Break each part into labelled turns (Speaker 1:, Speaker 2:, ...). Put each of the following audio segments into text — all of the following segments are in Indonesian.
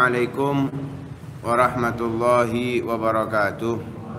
Speaker 1: Assalamualaikum warahmatullahi wabarakatuh.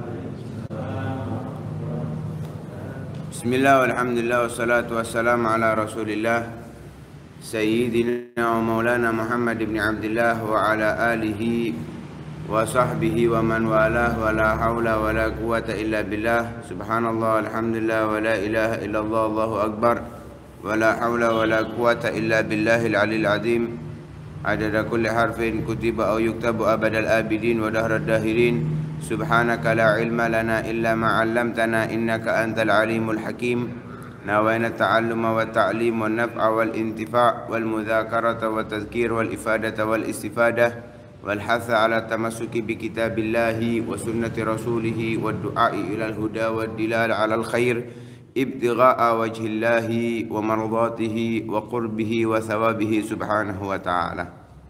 Speaker 1: Bismillah walhamdulillah wassalatu wassalamu ala rasulillah Sayyidina wa maulana Muhammad ibn Abdullah wa ala alihi wa sahbihi wa man walah wa la hawla wa la quwata illa billah. Subhanallah alhamdulillah wa la ilaha illallah Allahu akbar wa la hawla wa la quwata illa billahil alil azim. Adada kulli harfin kutiba au yuktabu abadal abidin wa dahrad dahirin. Subhanaka la ilma lana illa ma 'allamtana innaka antal alimul hakim. Nawayna ta'alluma wa ta'lim wa naf'a wal intifa' wal mudzakarata wa tadhkir wal ifadata wal istifadah wal hatha 'ala tamassuki bi kitabillahi wa sunnati rasulih wa du'a'i ila al huda wa dilal 'ala al khair ibtigha'a wajhillahi wa mardatihi wa qurbihi wa thawabihi subhanahu wa ta'ala.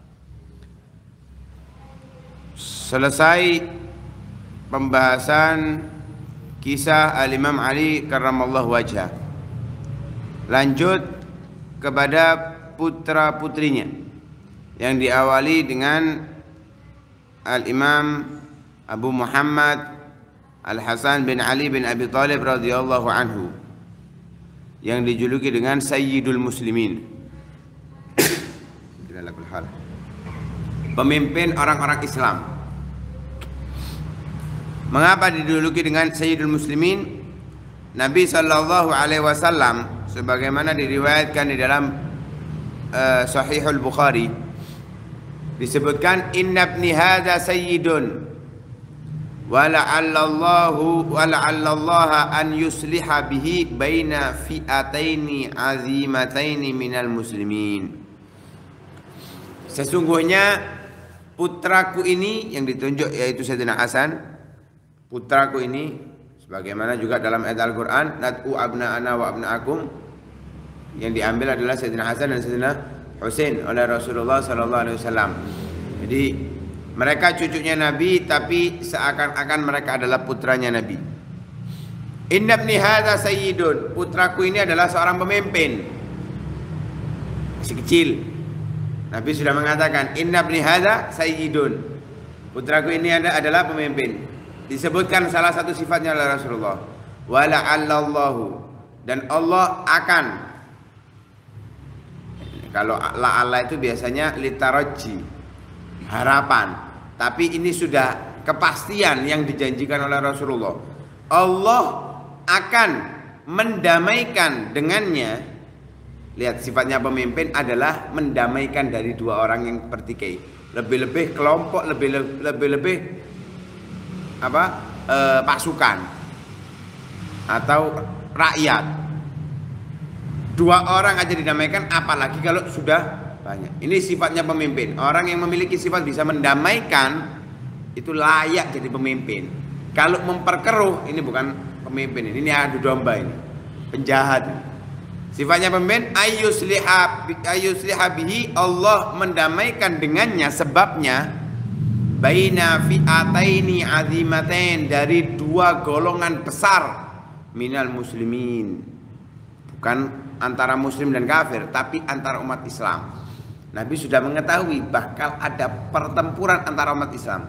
Speaker 1: Selesai pembahasan kisah Al-Imam Ali karramallahu wajhah. Lanjut kepada putra-putrinya yang diawali dengan Al-Imam Abu Muhammad Al-Hasan bin Ali bin Abi Thalib radhiyallahu anhu yang dijuluki dengan Sayyidul Muslimin. Pemimpin orang-orang Islam. Mengapa dijuluki dengan Sayyidul Muslimin? Nabi sallallahu alaihi wasallam sebagaimana diriwayatkan di dalam Sahihul Bukhari disebutkan inna ibni hadza sayyidun wala'allallaha an yusliha bihi baina fi'ataini azimataini minal muslimin. Sesungguhnya putraku ini yang ditunjuk yaitu Sayyidina Hasan. Putraku ini sebagaimana juga dalam ayat Al-Qur'an nad'u abna'ana wa abna'akum, yang diambil adalah Sayyidina Hasan dan Sayyidina Husain oleh Rasulullah sallallahu alaihi wasallam. Jadi mereka cucunya Nabi tapi seakan-akan mereka adalah putranya Nabi. Inna ibni hadza sayyidun, putraku ini adalah seorang pemimpin. Masih kecil. Nabi sudah mengatakan inna ibni hadza sayyidun, putraku ini adalah pemimpin. Disebutkan salah satu sifatnya oleh Rasulullah. Wa la'allallahu, dan Allah akan. Kalau la'alla itu biasanya litaraji, harapan. Tapi ini sudah kepastian yang dijanjikan oleh Rasulullah. Allah akan mendamaikan dengannya. Lihat, sifatnya pemimpin adalah mendamaikan dari dua orang yang bertikai. Lebih-lebih kelompok, lebih-lebih pasukan atau rakyat. Dua orang aja didamaikan, apalagi kalau sudah banyak. Ini sifatnya pemimpin. Orang yang memiliki sifat bisa mendamaikan itu layak jadi pemimpin. Kalau memperkeruh, ini bukan pemimpin, ini adu domba, ini penjahat. Sifatnya pemimpin ayyusliha bihi, Allah mendamaikan dengannya, sebabnya baina fi'ataini azimatain, dari dua golongan besar minal muslimin. Bukan antara muslim dan kafir, tapi antara umat Islam. Nabi sudah mengetahui bakal ada pertempuran antara umat Islam.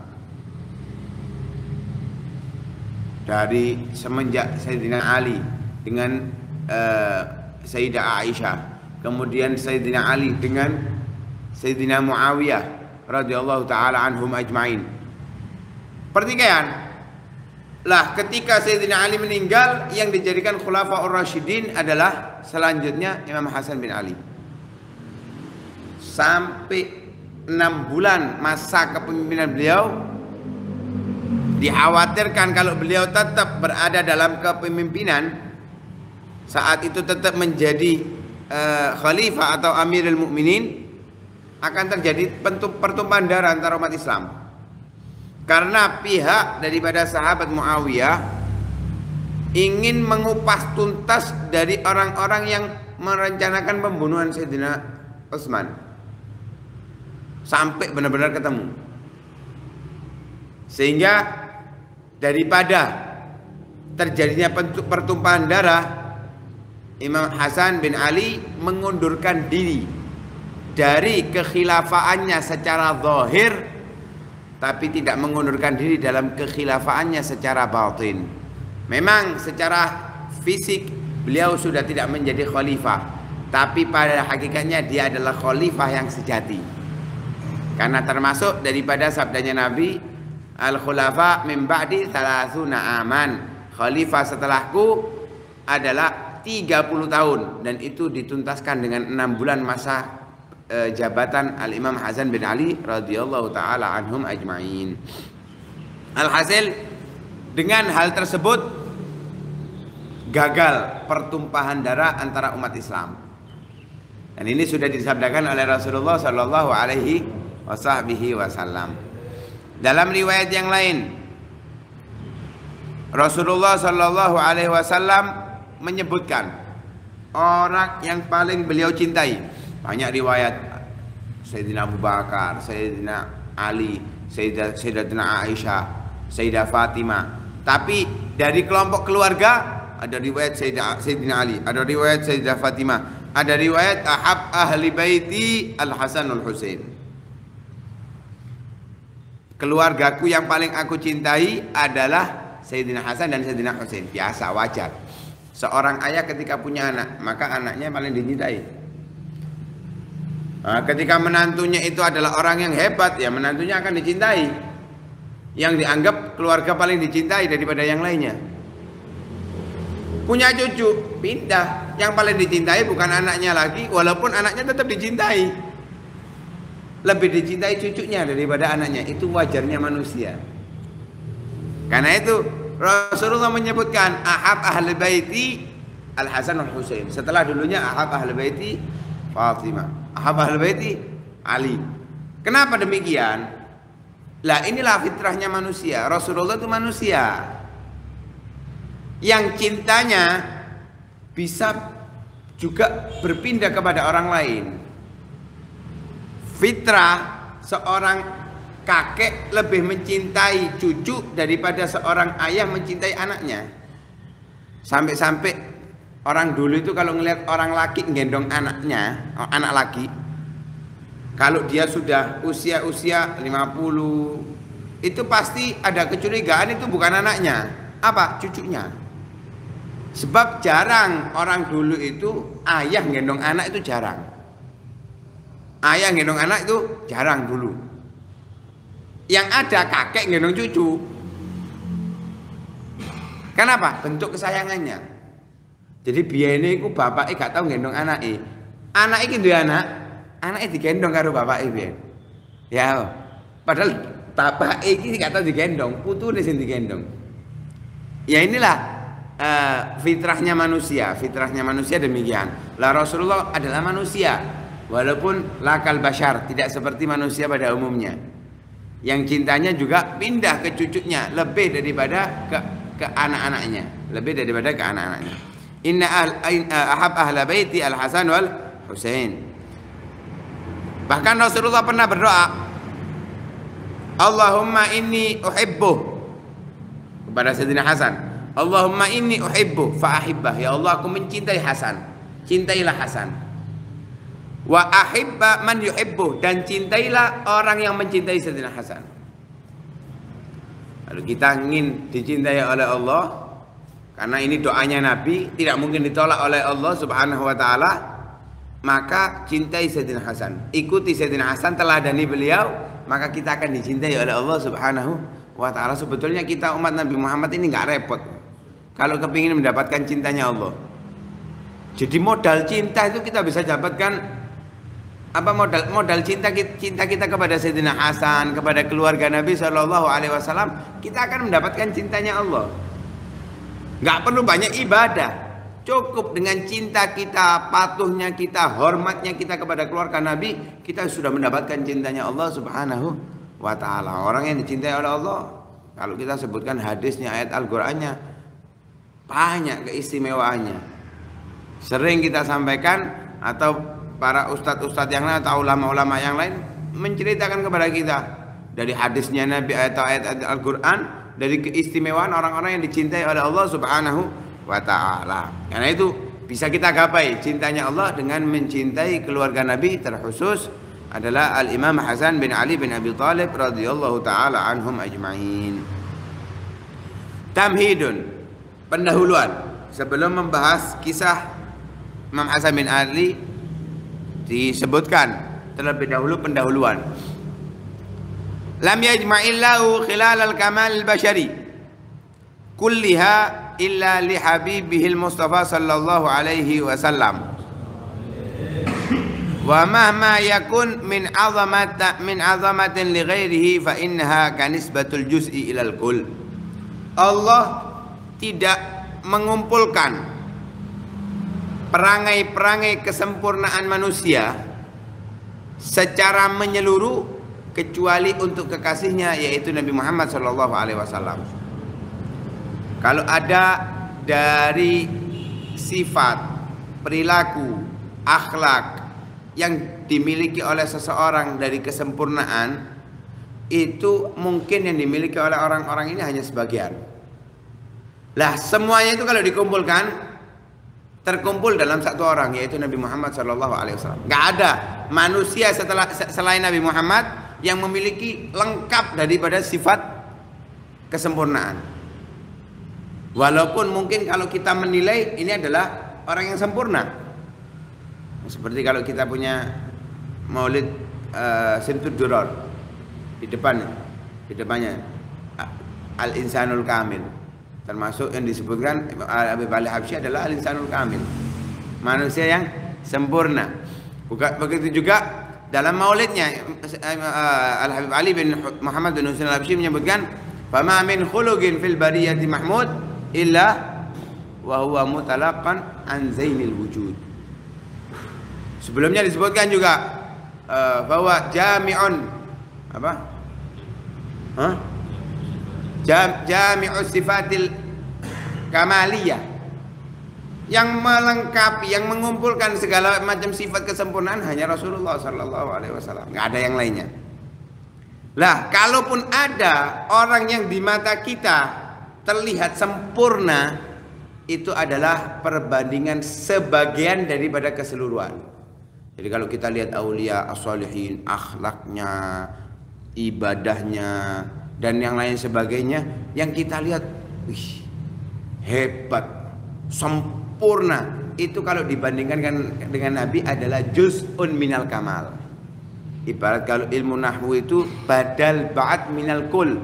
Speaker 1: Dari semenjak Sayyidina Ali dengan Sayyidah Aisyah, kemudian Sayyidina Ali dengan Sayyidina Muawiyah radhiyallahu taala anhum ajmain. Pertikaian. Lah, ketika Sayyidina Ali meninggal, yang dijadikan Khulafaur Rasyidin adalah selanjutnya Imam Hasan bin Ali. Sampai 6 bulan masa kepemimpinan beliau, dikhawatirkan kalau beliau tetap berada dalam kepemimpinan, saat itu tetap menjadi khalifah atau Amirul Mukminin, akan terjadi pertumpahan darah antara umat Islam. Karena pihak daripada sahabat Muawiyah ingin mengupas tuntas dari orang-orang yang merencanakan pembunuhan Sayyidina Utsman, sampai benar-benar ketemu. Sehingga daripada terjadinya pertumpahan darah, Imam Hasan bin Ali mengundurkan diri dari kekhilafaannya secara zahir, tapi tidak mengundurkan diri dalam kekhilafaannya secara batin. Memang secara fisik beliau sudah tidak menjadi khalifah, tapi pada hakikatnya dia adalah khalifah yang sejati. Karena termasuk daripada sabdanya Nabi, al-khulafa min ba'di 30 aman. Khalifah setelahku adalah 30 tahun, dan itu dituntaskan dengan 6 bulan masa jabatan Al-Imam Hasan bin Ali radhiyallahu taala anhum ajma'in. Alhasil, dengan hal tersebut gagal pertumpahan darah antara umat Islam. Dan ini sudah disabdakan oleh Rasulullah sallallahu alaihi wasallam. Dalam riwayat yang lain, Rasulullah sallallahu alaihi wasallam menyebutkan orang yang paling beliau cintai. Banyak riwayat, Sayyidina Abu Bakar, Sayyidina Ali, Sayyidatina Aisyah, Sayyidah Fatimah. Tapi dari kelompok keluarga ada riwayat Sayyidina Ali, ada riwayat Sayyidah Fatimah, ada riwayat ahab ahli baiti Al-Hasan Al-Husain. Keluargaku yang paling aku cintai adalah Sayyidina Hasan dan Sayyidina Husain. Biasa, wajar. Seorang ayah ketika punya anak, maka anaknya paling dicintai. Nah, ketika menantunya itu adalah orang yang hebat, ya menantunya akan dicintai. Yang dianggap keluarga paling dicintai daripada yang lainnya. Punya cucu, pindah. Yang paling dicintai bukan anaknya lagi, walaupun anaknya tetap dicintai. Lebih dicintai cucunya daripada anaknya. Itu wajarnya manusia. Karena itu Rasulullah menyebutkan ahab ahli baiti Al-Hasan Al-Husain. Setelah dulunya ahab ahli baiti Fatimah, ahab ahli baiti Ali. Kenapa demikian? Lah inilah fitrahnya manusia. Rasulullah itu manusia yang cintanya bisa juga berpindah kepada orang lain. Fitrah seorang kakek lebih mencintai cucu daripada seorang ayah mencintai anaknya. Sampai-sampai orang dulu itu kalau ngelihat orang laki gendong anaknya, anak laki, kalau dia sudah usia 50, itu pasti ada kecurigaan itu bukan anaknya, apa? Cucunya. Sebab jarang orang dulu itu ayah gendong anak itu jarang. Ayah gendong anak itu jarang dulu. Yang ada kakek gendong cucu. Kenapa? Bentuk kesayangannya. Jadi biyene iku bapake gak tau gendong anake. Anake iki duwe anak, anake digendong karo bapake biyen. Ya, padahal bapake iki gak tau digendong, putune sing digendong. Ya inilah fitrahnya manusia demikian. Lah Rasulullah adalah manusia, walaupun lakal bashar, tidak seperti manusia pada umumnya. Yang cintanya juga pindah ke cucunya lebih daripada ke anak-anaknya, lebih daripada ke anak-anaknya. Inna ahab ahla baiti Al-Hasan wal Husain. Bahkan Rasulullah pernah berdoa, Allahumma inni uhibbu, kepada Sayyidina Hasan. Allahumma inni uhibbu fa'ahibbah. Ya Allah, aku mencintai Hasan, cintailah Hasan. Wa ahibba man yuhibbu, dan cintailah orang yang mencintai Sayyidina Hasan. Lalu kita ingin dicintai oleh Allah, karena ini doanya Nabi, tidak mungkin ditolak oleh Allah Subhanahu wa taala, maka cintai Sayyidina Hasan. Ikuti Sayyidina Hasan, teladani beliau, maka kita akan dicintai oleh Allah Subhanahu wa taala. Sebetulnya kita umat Nabi Muhammad ini enggak repot kalau kepingin mendapatkan cintanya Allah. Jadi modal cinta itu kita bisa dapatkan apa? Modal cinta kita kepada Sayyidina Hasan, kepada keluarga Nabi Shallallahu alaihi wasallam, kita akan mendapatkan cintanya Allah. Nggak perlu banyak ibadah, cukup dengan cinta kita, patuhnya kita, hormatnya kita kepada keluarga Nabi, kita sudah mendapatkan cintanya Allah Subhanahu wa taala. Orang yang dicintai oleh Allah, kalau kita sebutkan hadisnya, ayat Al-Qur'annya, banyak keistimewaannya. Sering kita sampaikan, atau para ustadz-ustadz yang lain atau ulama-ulama yang lain menceritakan kepada kita dari hadisnya Nabi atau ayat Al-Qur'an, dari keistimewaan orang-orang yang dicintai oleh Allah Subhanahu wa taala. Karena itu bisa kita gapai cintanya Allah dengan mencintai keluarga Nabi, terkhusus adalah Al-Imam Hasan bin Ali bin Abi Thalib radhiyallahu taala anhum ajma'in. Tamhidun, pendahuluan. Sebelum membahas kisah Imam Hasan bin Ali, disebutkan terlebih dahulu pendahuluan. Lam yajma'illahu khilal al-kamal al-bashari kulliha illa li habibihil Mustafa sallallahu alaihi wasallam. Wa mahma yakun min azamatin li ghairihi fa innaha kanisbatul juz'i ilal kull. Allah tidak mengumpulkan perangai-perangai kesempurnaan manusia secara menyeluruh kecuali untuk kekasihnya, yaitu Nabi Muhammad sallallahu alaihi wasallam. Kalau ada dari sifat, perilaku, akhlak yang dimiliki oleh seseorang dari kesempurnaan, itu mungkin yang dimiliki oleh orang-orang ini hanya sebagian. Lah semuanya itu kalau dikumpulkan terkumpul dalam satu orang, yaitu Nabi Muhammad SAW. Gak ada manusia selain Nabi Muhammad yang memiliki lengkap daripada sifat kesempurnaan. Walaupun mungkin kalau kita menilai ini adalah orang yang sempurna. Seperti kalau kita punya maulid Simtud Duror, di depannya Al-Insanul Kamil, termasuk yang disebutkan Habib Ali Habsyi adalah Al-Insanul Kamil, manusia yang sempurna. Begitu juga dalam maulidnya Al-Habib Ali bin Muhammad bin Husain Al-Habsyi menyebutkan, fama min khuluqin fil bariyati mahmud illa wa huwa mutalaqan an zainil wujud. Sebelumnya disebutkan juga bahwa jami'un jami'us sifatil kamaliyah, yang melengkapi, yang mengumpulkan segala macam sifat kesempurnaan hanya Rasulullah sallallahu alaihi wasallam, enggak ada yang lainnya. Lah, kalaupun ada orang yang di mata kita terlihat sempurna, itu adalah perbandingan sebagian daripada keseluruhan. Jadi kalau kita lihat aulia as-salihin, akhlaknya, ibadahnya, dan yang lain sebagainya, yang kita lihat, wih, hebat, sempurna, itu kalau dibandingkan dengan Nabi adalah juz'un minal kamal. Ibarat kalau ilmu nahwu itu badal ba'd minal kul,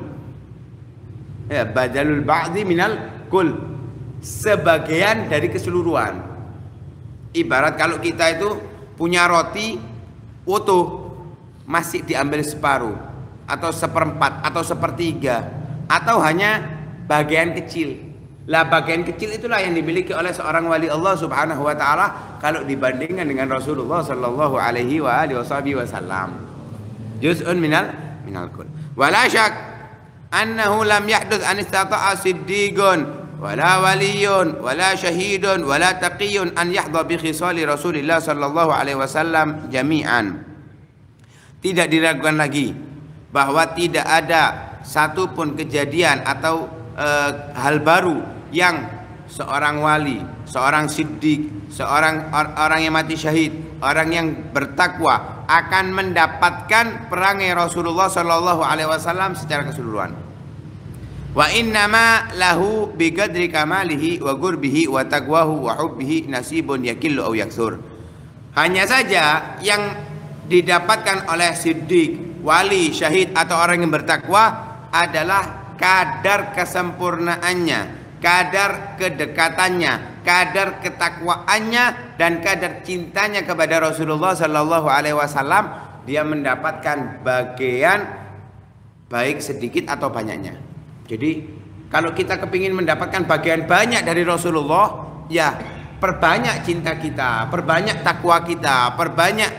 Speaker 1: ya, badalul ba'di minal kul, sebagian dari keseluruhan. Ibarat kalau kita itu punya roti utuh, masih diambil separuh atau seperempat atau sepertiga atau hanya bagian kecil. Lah bagian kecil itulah yang dimiliki oleh seorang wali Allah Subhanahu wa taala kalau dibandingkan dengan Rasulullah sallallahu alaihi wasallam. Juz'un minal kul. Wala syak annahu lam yahduz an istata'a siddiqun wala waliyun wala syahidun wala taqiyun an yahdha bi khisali Rasulillah sallallahu alaihi wasallam jami'an. Tidak diragukan lagi bahwa tidak ada satupun kejadian atau hal baru yang seorang wali, seorang siddiq, seorang orang yang mati syahid, orang yang bertakwa akan mendapatkan perangai Rasulullah sallallahu alaihi wasallam secara keseluruhan. Wa innama lahu biqadri kamalihi wa gurbihi wa taqwahu wa hubbihi nasibun yakillu aw yaksur. Hanya saja yang didapatkan oleh siddiq, wali, syahid atau orang yang bertakwa adalah kadar kesempurnaannya, kadar kedekatannya, kadar ketakwaannya, dan kadar cintanya kepada Rasulullah sallallahu alaihi wasallam. Dia mendapatkan bagian baik sedikit atau banyaknya. Jadi kalau kita kepingin mendapatkan bagian banyak dari Rasulullah, ya perbanyak cinta kita, perbanyak takwa kita, perbanyak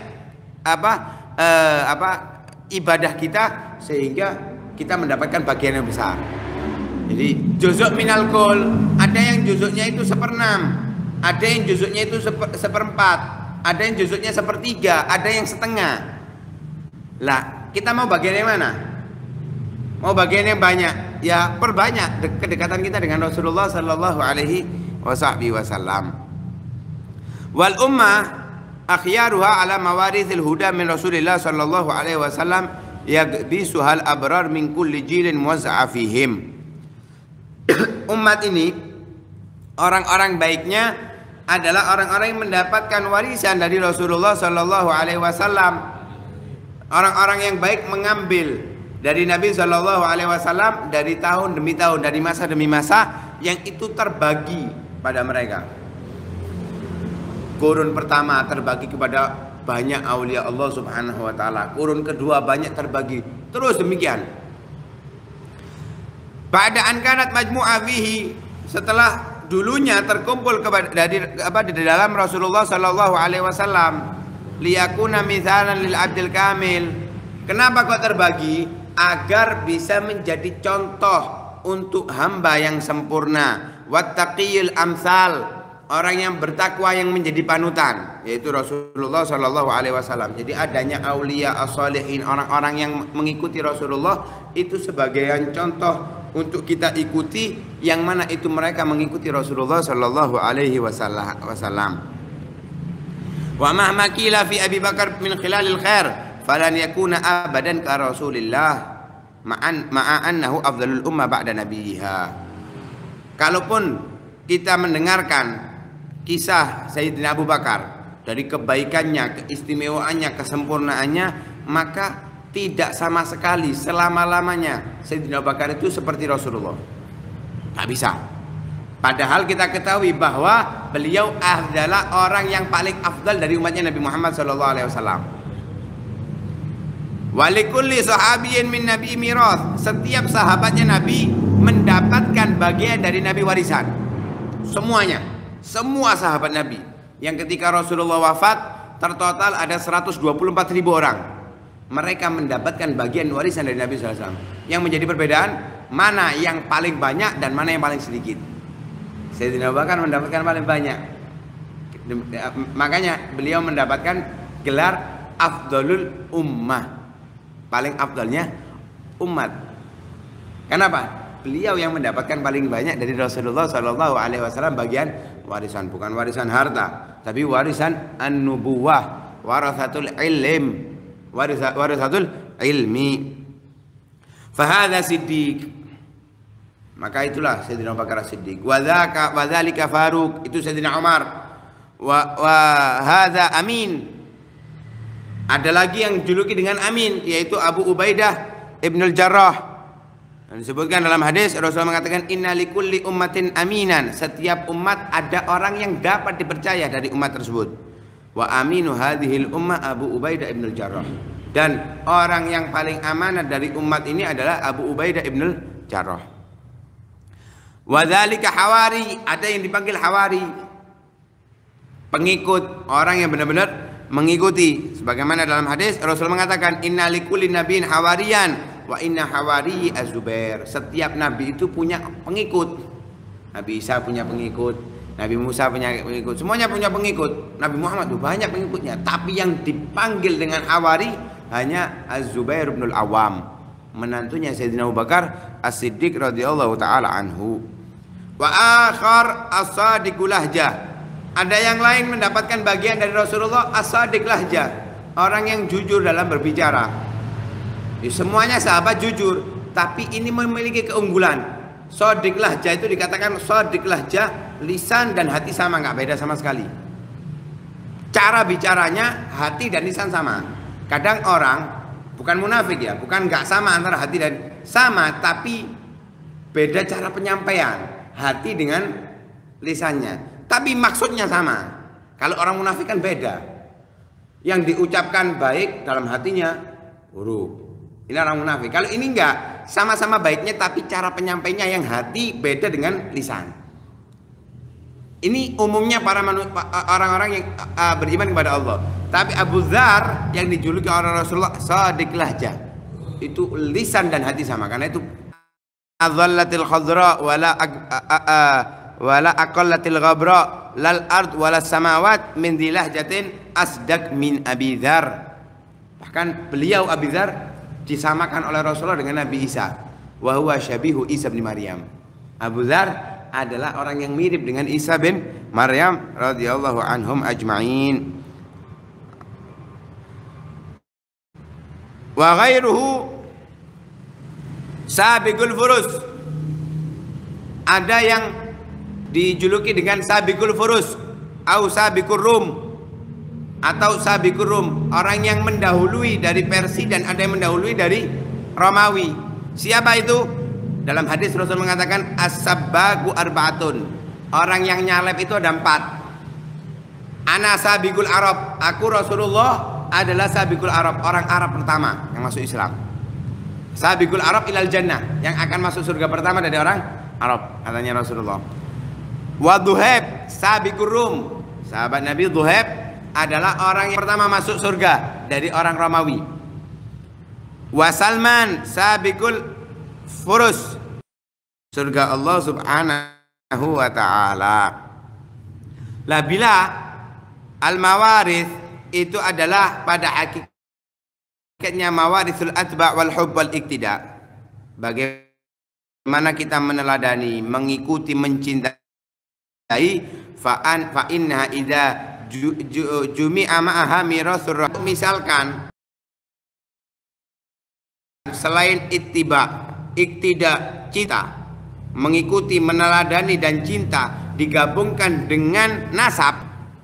Speaker 1: ibadah kita, sehingga kita mendapatkan bagian yang besar. Jadi juzuk minal kul, ada yang juzuknya itu 1/6, ada yang juzuknya itu 1/4, ada yang juzuknya 1/3, ada yang setengah. Lah kita mau bagian yang mana? Mau bagian yang banyak? Ya perbanyak kedekatan kita dengan Rasulullah sallallahu alaihi wasallam. Wal ummah akhyaruha ala mawarithil huda min Rasulillah sallallahu alaihi wasallam yagbisuhal abrar min kulli jilin muwazza'a fihim. Umat ini orang-orang baiknya adalah orang-orang yang mendapatkan warisan dari Rasulullah sallallahu alaihi wasallam. Orang-orang yang baik mengambil dari Nabi sallallahu alaihi wasallam dari tahun demi tahun, dari masa demi masa, yang itu terbagi pada mereka. Kurun pertama terbagi kepada banyak aulia Allah Subhanahu wa taala. Kurun kedua banyak terbagi. Terus demikian. Ba'da an kanat majmu'a fihi, setelah dulunya terkumpul di dalam Rasulullah sallallahu alaihi wasallam, liyakuna mithalan lil abdil kamil. Kenapa kok terbagi? Agar bisa menjadi contoh untuk hamba yang sempurna, wattaqiyil amsal, orang yang bertakwa yang menjadi panutan, yaitu Rasulullah sallallahu alaihi wasallam. Jadi adanya aulia as-salihin, orang-orang yang mengikuti Rasulullah itu sebagai contoh untuk kita ikuti, yang mana itu mereka mengikuti Rasulullah sallallahu alaihi wasallam. Wa mahma qila fi Abi Bakar min khilalil khair falan yakuna abadan ka Rasulillah ma'a annahu afdalul ummah ba'da nabiyha. Kalaupun kita mendengarkan kisah Sayyidina Abu Bakar dari kebaikannya, keistimewaannya, kesempurnaannya, maka tidak sama sekali selama-lamanya Sayyidina Abu Bakar itu seperti Rasulullah. Tak bisa. Padahal kita ketahui bahwa beliau adalah orang yang paling afdal dari umatnya Nabi Muhammad SAW. Walikulli sahabiyin min Nabi mirath. Setiap sahabatnya Nabi mendapatkan bagian dari Nabi warisan. Semuanya. Semua sahabat Nabi. Yang ketika Rasulullah wafat, tertotal ada 124.000 orang. Mereka mendapatkan bagian warisan dari Nabi SAW. Yang menjadi perbedaan, mana yang paling banyak dan mana yang paling sedikit. Sayyidina Abu Bakar mendapatkan paling banyak. Makanya beliau mendapatkan gelar afdalul ummah. Paling afdalnya umat. Kenapa? Beliau yang mendapatkan paling banyak dari Rasulullah SAW bagian warisan. Bukan warisan harta, tapi warisan an-nubuwah, warasatul ilm, warisatul ilmi. Fahadha siddiq, maka itulah Sayyidina Abu Bakar Siddiq. Wadzalika Faruq, itu Sayyidina Umar. Wa hadza Amin. Ada lagi yang dijuluki dengan Amin, yaitu Abu Ubaidah Ibnul Jarrah. Dan disebutkan dalam hadis, Rasulullah mengatakan inna likulli ummatin aminan. Setiap umat ada orang yang dapat dipercaya dari umat tersebut. Wa aminu hadhil ummah Abu Ubaidah Ibnul Jarrah. Dan orang yang paling amanah dari umat ini adalah Abu Ubaidah Ibnul Jarrah. Wadzalika hawari, ada yang dipanggil hawari, pengikut, orang yang benar-benar mengikuti. Sebagaimana dalam hadis Rasulullah mengatakan inna likulli nabiyyin hawariyan wa inna hawari az-Zubair. Setiap nabi itu punya pengikut. Nabi Isa punya pengikut, Nabi Musa punya pengikut, semuanya punya pengikut. Nabi Muhammad itu banyak pengikutnya, tapi yang dipanggil dengan hawari hanya Az-Zubair bin Al-Awwam, menantunya Sayyidina Abu Bakar As-Siddiq radhiyallahu taala anhu. Wa akhar as-sadiqul lahjah. Ada yang lain mendapatkan bagian dari Rasulullah as-sadiq lahjah, orang yang jujur dalam berbicara. Semuanya sahabat jujur, tapi ini memiliki keunggulan. Shadiq lahjah itu dikatakan shadiq lahjah, lisan dan hati sama, nggak beda sama sekali. Cara bicaranya hati dan lisan sama. Kadang orang bukan munafik ya, bukan nggak sama antara hati dan sama, tapi beda cara penyampaian hati dengan lisannya. Tapi maksudnya sama. Kalau orang munafik kan beda. Yang diucapkan baik dalam hatinya buruk. Ini orang munafik. Kalau ini enggak, sama-sama baiknya tapi cara penyampainya yang hati beda dengan lisan. Ini umumnya para orang-orang yang beriman kepada Allah. Tapi Abu Dzar yang dijuluki oleh Rasulullah shadiq lahjah, itu lisan dan hati sama. Karena itu adzallatil khadra wala aqallatil ghabra lal ard wala samawat min dilahjatin asdaq min Abi Dzar. Bahkan beliau Abi Dzar disamakan oleh Rasulullah dengan Nabi Isa. Wa huwa syabihu Isa bin Maryam. Abu Dzar adalah orang yang mirip dengan Isa bin Maryam radhiyallahu anhum ajma'in. Wa ghairuhu sabiqul furus. Ada yang dijuluki dengan sabiqul furus atau sabiqur rum atau sabiqur rum, orang yang mendahului dari Persia dan ada yang mendahului dari Romawi. Siapa itu? Dalam hadis Rasul mengatakan as-sabbagu arba'atun. Orang yang nyalep itu ada 4. Ana sabiqul Arab, aku Rasulullah adalah sabiqul Arab, orang Arab pertama yang masuk Islam. Sabiqul Arab ilal jannah, yang akan masuk surga pertama dari orang Arab, katanya Rasulullah. Wa Dhuhaib sabiqur rum. Sahabat Nabi Dhuhaib adalah orang yang pertama masuk surga dari orang Romawi. Wa Salman sabiqul furus, surga Allah subhanahu wa ta'ala. Lah bila al-mawarith itu adalah pada hakikatnya mawarisul atba' wal hubb wal iktida. Bagaimana kita meneladani, mengikuti, mencintai, fa inna idza jumi'a ma'aha mirathur. Misalkan selain ittiba, iktida, cinta, mengikuti, meneladani dan cinta digabungkan dengan nasab,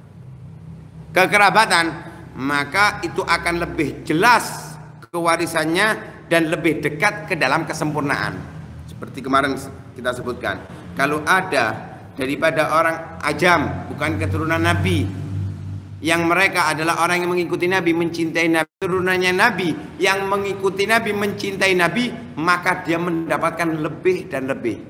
Speaker 1: kekerabatan, maka itu akan lebih jelas kewarisannya dan lebih dekat ke dalam kesempurnaan. Seperti kemarin kita sebutkan, kalau ada daripada orang ajam, bukan keturunan Nabi, yang mereka adalah orang yang mengikuti Nabi, mencintai Nabi, turunannya Nabi yang mengikuti Nabi, mencintai Nabi, maka dia mendapatkan lebih dan lebih.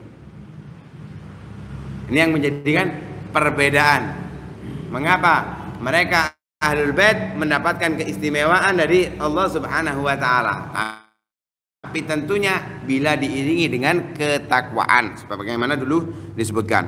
Speaker 1: Ini yang menjadikan perbedaan. Mengapa mereka Ahlul Bait mendapatkan keistimewaan dari Allah Subhanahu wa taala? Tapi tentunya bila diiringi dengan ketakwaan, sebagaimana dulu disebutkan.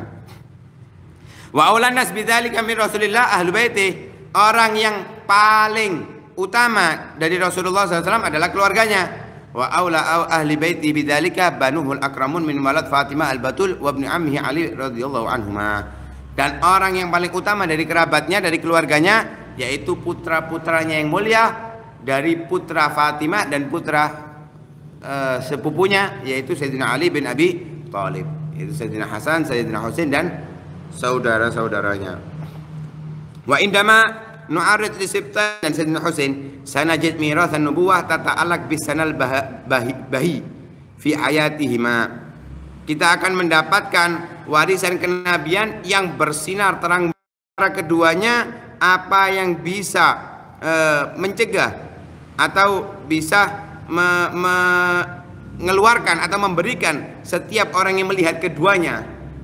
Speaker 1: Wa aulan nas bidzalika min Rasulillah Ahlul Baitih. Orang yang paling utama dari Rasulullah SAW adalah keluarganya. Wa aula ahli baiti bidzalika banuhul akramun min walad Fatimah al-Batul wa ibni ammihi Ali radhiyallahu anhuma. Dan orang yang paling utama dari kerabatnya, dari keluarganya, yaitu putra-putranya yang mulia dari putra Fatimah dan putra sepupunya, yaitu Sayyidina Ali bin Abi Thalib, yaitu Sayyidina Hasan, Sayyidina Husain dan saudara-saudaranya. Wa indama nu'arid li Sibtan dan Sayyidina Husain sanajid mirathan nubuwah tata'allaq bisanal bahi fi ayatihima. Kita akan mendapatkan warisan kenabian yang bersinar terang para keduanya, apa yang bisa mencegah atau bisa mengeluarkan atau memberikan setiap orang yang melihat keduanya,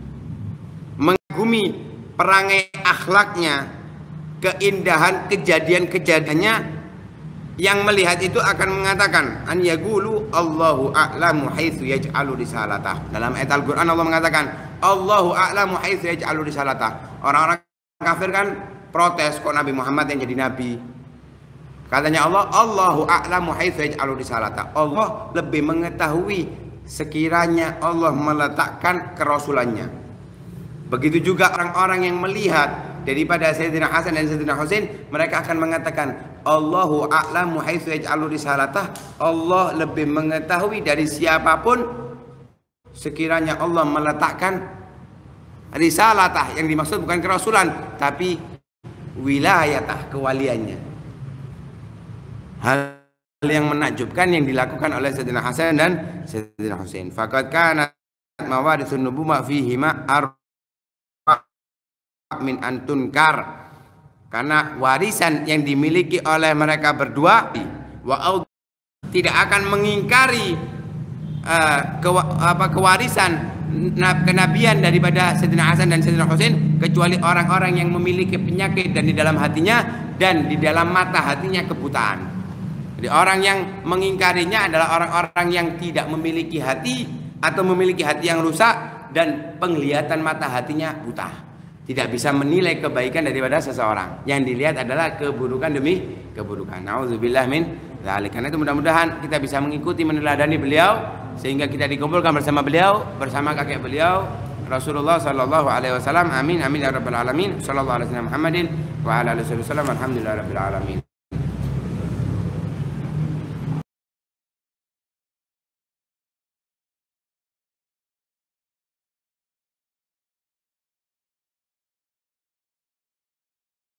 Speaker 1: mengagumi perangai akhlaknya, keindahan kejadian-kejadiannya, yang melihat itu akan mengatakan an yaqulu Allahu a'lamu haitsu yaj'alu risalatah. Dalam ayat Al-Qur'an Allah mengatakan Allahu a'lamu haitsu yaj'alu risalatah. Orang-orang kafir kan protes, kok Nabi Muhammad yang jadi nabi. Katanya Allah, Allahu a'lamu haitsu yaj'alu risalatah. Allah lebih mengetahui sekiranya Allah meletakkan kerasulannya. Begitu juga orang-orang yang melihat daripada Sayyidina Hasan dan Sayyidina Husain, mereka akan mengatakan Allahu a'lamu haitsu yaj'alu risalatah. Allah lebih mengetahui dari siapapun sekiranya Allah meletakkan risalatah. Yang dimaksud bukan kerasulan, tapi wilayatah, kewaliannya. Hal yang menakjubkan yang dilakukan oleh Sayyidina Hasan dan Sayyidina Husain. Faqad kana mawarithun nubuwah fihima min antunkar, karena warisan yang dimiliki oleh mereka berdua tidak akan mengingkari kewarisan kenabian daripada Sayyidina Hasan dan Sayyidina Husain, kecuali orang-orang yang memiliki penyakit dan di dalam hatinya dan di dalam mata hatinya kebutaan. Jadi orang yang mengingkarinya adalah orang-orang yang tidak memiliki hati atau memiliki hati yang rusak dan penglihatan mata hatinya buta. Tidak bisa menilai kebaikan daripada seseorang. Yang dilihat adalah keburukan demi keburukan. Nauzubillah min dzalik. Karena itu mudah-mudahan kita bisa mengikuti, meneladani beliau, sehingga kita dikumpulkan bersama beliau, bersama kakek beliau, Rasulullah sallallahu alaihi wasallam. Amin amin ya rabbal alamin. Sallallahu alaihi wasallam Muhammadin wa ala alihi wasallam. Alhamdulillah rabbil alamin.